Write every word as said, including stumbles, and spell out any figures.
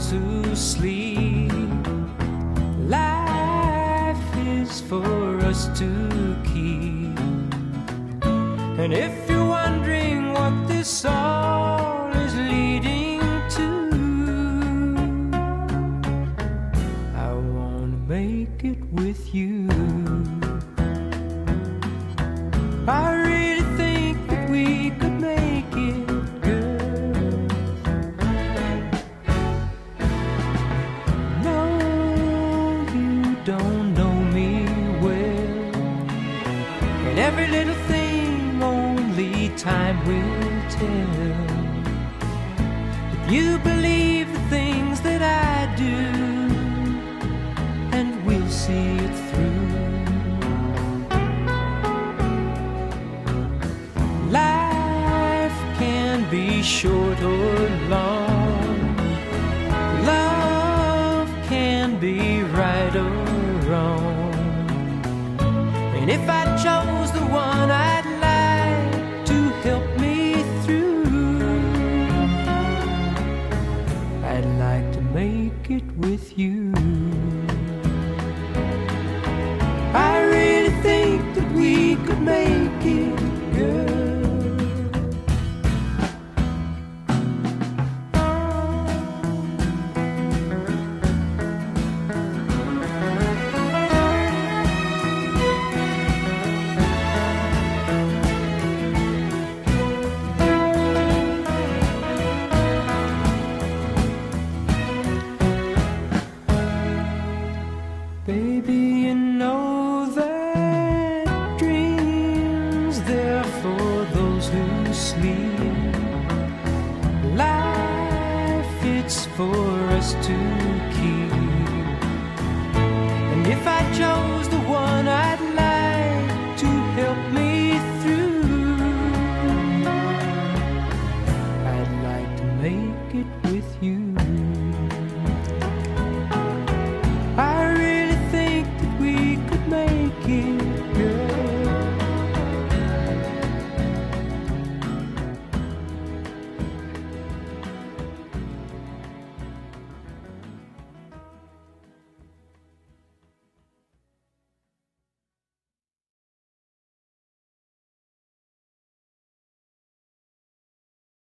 those who sleep. Life is for us to keep. And if you're wondering what this all is leading to, I wanna make it with you. I really think that we could make it, girl. No, you don't know me well, and every little thing only time will tell. If you believe the things that I do, and we'll see it through. Life can be short or long. Love can be right or wrong. And if I chose the one I'd like to help me through, I'd like to make it with you. I really think that we could make it, girl. Baby, you know that dreams, they're for those who sleep. Life, it's for